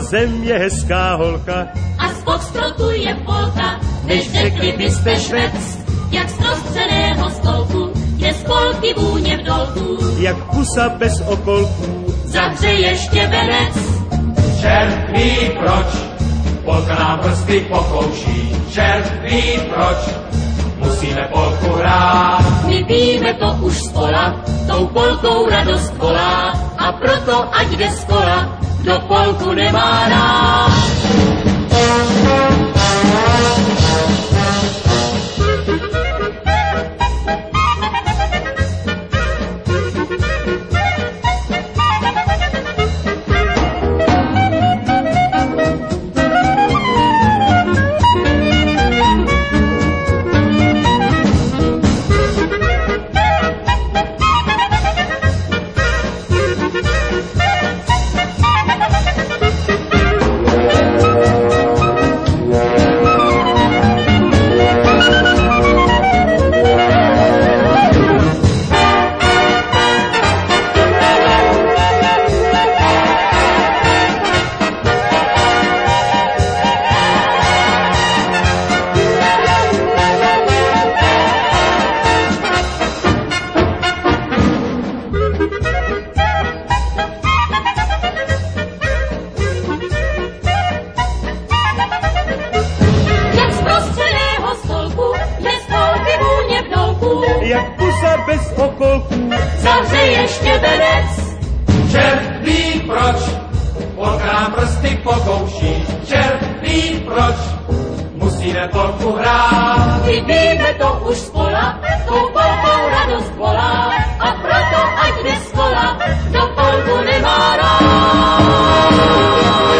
zem je hezká holka. A z foxtrotu je polka, než řekli byste švec. Jak z prostřeného stolku je z polky vůně v dolku. Jak pusa bez okolků zahřeje štěbenec. Čert ví proč, polka nám prsty pokouší. Čert ví proč, musíme polku hrát. My víme to už z pola, tou polkou radost volá. A proto ať jde z kola, kdo polku nemá rád. Jak pusa bez okolků zahřeje štěbenec. Čert ví proč, polka nám prsty pokouší. Čert ví proč, musíme polku hrát. My víme to už z pola, tou polkou radost volá. A proto ať jde z kola, kdo polku nemá rád.